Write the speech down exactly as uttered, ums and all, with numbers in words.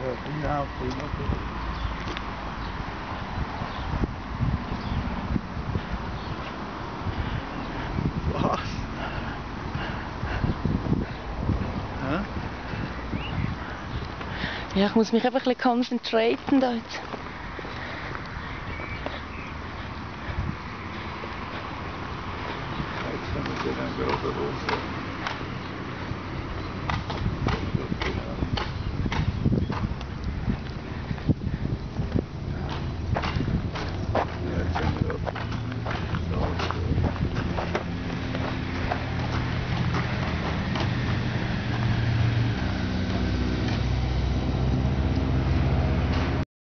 Ja, prima. Was? Hä? Ja, ich muss mich einfach ein bisschen konzentrieren da jetzt. Jetzt kommen wir dann gerade raus.